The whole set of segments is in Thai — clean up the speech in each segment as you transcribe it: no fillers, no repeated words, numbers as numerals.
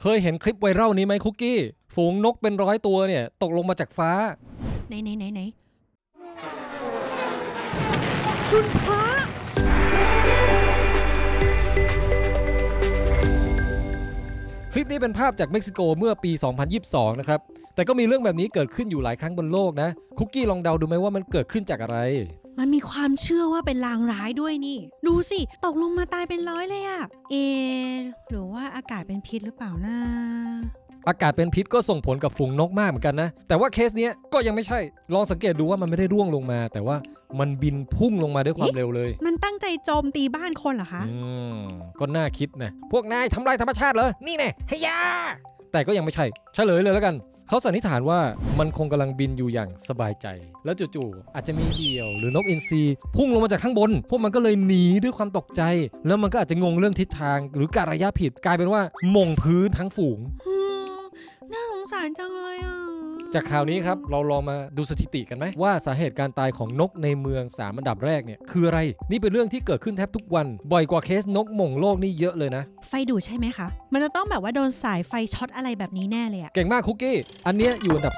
ยเห็นคลิปไวรัลนี้ไหมคุกกี้ฝูงนกเป็น100ตัวเนี่ยตกลงมาจากฟ้าไหนคุณพระคลิปนี้เป็นภาพจากเม็กซิโกเมื่อปี 2022 นะครับแต่ก็มีเรื่องแบบนี้เกิดขึ้นอยู่หลายครั้งบนโลกนะคุกกี้ลองเดาดูไหมว่ามันเกิดขึ้นจากอะไรมันมีความเชื่อว่าเป็นลางร้ายด้วยนี่ดูสิตกลงมาตายเป็นร้อยเลยอะหรือว่าอากาศเป็นพิษหรือเปล่านะอากาศเป็นพิษก็ส่งผลกับฝูงนกมากเหมือนกันนะแต่ว่าเคสนี้ก็ยังไม่ใช่ลองสังเกตดูว่ามันไม่ได้ร่วงลงมาแต่ว่ามันบินพุ่งลงมาด้วยความเร็วเลยมันตั้งใจโจมตีบ้านคนเหรอคะก็น่าคิดนะพวกนายทำลายธรรมชาติเหรอนี่แน่ฮยาแต่ก็ยังไม่ใช่เฉลยเลยแล้วกันเขาสันนิษฐานว่ามันคงกำลังบินอยู่อย่างสบายใจแล้วจู่ๆอาจจะมีเหยี่ยวหรือนกอินทรีพุ่งลงมาจากข้างบนพวกมันก็เลยหนีด้วยความตกใจแล้วมันก็อาจจะงงเรื่องทิศทางหรือการระยะผิดกลายเป็นว่าหม่งพื้นทั้งฝูงน่าสงสารจังเลยอ่ะจากข่าวนี้ครับเราลองมาดูสถิติกันไหมว่าสาเหตุการตายของนกในเมือง3 อันดับแรกเนี่ยคืออะไรนี่เป็นเรื่องที่เกิดขึ้นแทบทุกวันบ่อยกว่าเคสนกหม่งโลกนี่เยอะเลยนะไฟดูดใช่ไหมคะมันจะต้องแบบว่าโดนสายไฟช็อตอะไรแบบนี้แน่เลยอะเก่งมากคุกกี้อันเนี้ยอยู่อันดับ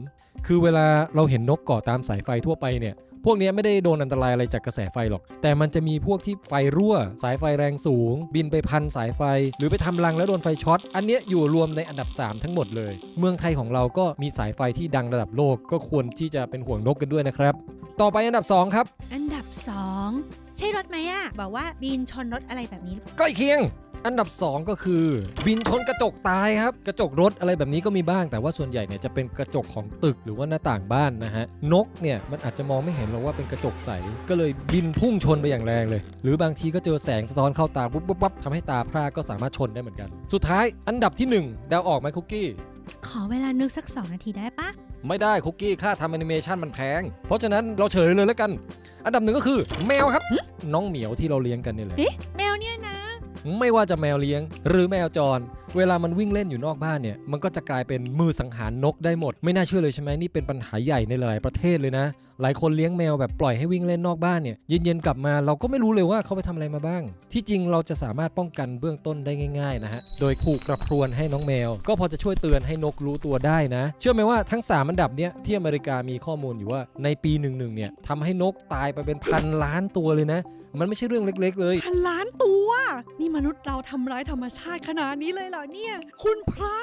3คือเวลาเราเห็นนกเกาะตามสายไฟทั่วไปเนี่ยพวกนี้ไม่ได้โดนอันตรายอะไรจากกระแสไฟหรอกแต่มันจะมีพวกที่ไฟรั่วสายไฟแรงสูงบินไปพันสายไฟหรือไปทำรังแล้วโดนไฟช็อตอันเนี้ยอยู่รวมในอันดับ3ทั้งหมดเลยเมืองไทยของเราก็มีสายไฟที่ดังระดับโลกก็ควรที่จะเป็นห่วงนกกันด้วยนะครับต่อไปอันดับ2ครับอันดับ2ใช่รถไหมอะบอกว่าบินชนรถอะไรแบบนี้ใกล้เคียงอันดับ2ก็คือบินชนกระจกตายครับกระจกรถอะไรแบบนี้ก็มีบ้างแต่ว่าส่วนใหญ่เนี่ยจะเป็นกระจกของตึกหรือว่าหน้าต่างบ้านนะฮะนกเนี่ยมันอาจจะมองไม่เห็นหรอกว่าเป็นกระจกใสก็เลยบินพุ่งชนไปอย่างแรงเลยหรือบางทีก็เจอแสงสะท้อนเข้าตาปุ๊บปั๊บทำให้ตาพร่าก็สามารถชนได้เหมือนกันสุดท้ายอันดับที่1เดาออกไหมคุกกี้ขอเวลานึกสัก2 นาทีได้ปะไม่ได้คุกกี้ค่าทำแอนิเมชันมันแพงเพราะฉะนั้นเราเฉลยเลยแล้วกันอันดับ1ก็คือแมวครับน้องเหมียวที่เราเลี้ยงกันนี่แหละแมวเนี่ยนะไม่ว่าจะแมวเลี้ยงหรือแมวจรเวลามันวิ่งเล่นอยู่นอกบ้านเนี่ยมันก็จะกลายเป็นมือสังหารนกได้หมดไม่น่าเชื่อเลยใช่ไหมนี่เป็นปัญหาใหญ่ในหลายประเทศเลยนะหลายคนเลี้ยงแมวแบบปล่อยให้วิ่งเล่นนอกบ้านเนี่ยเย็นๆกลับมาเราก็ไม่รู้เลยว่าเขาไปทำอะไรมาบ้างที่จริงเราจะสามารถป้องกันเบื้องต้นได้ง่ายๆนะฮะโดยผูกกระพรวนให้น้องแมวก็พอจะช่วยเตือนให้นกรู้ตัวได้นะเชื่อไหมว่าทั้ง3 อันดับเนี้ยที่อเมริกามีข้อมูลอยู่ว่าในปี11เนี่ยทำให้นกตายไปเป็น1,000 ล้านตัวเลยนะมันไม่ใช่เรื่องเล็กๆเลย 1,000 ล้านตัวนี่มนุษย์เราทำร้ายธรรมชาติขนาดนี้เลยเหรอเนี่ยคุณพระ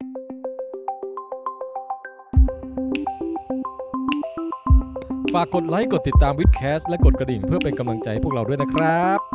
ฝากกดไลค์กดติดตามวิดแคสและกดกระดิ่งเพื่อเป็นกำลังใจให้พวกเราด้วยนะครับ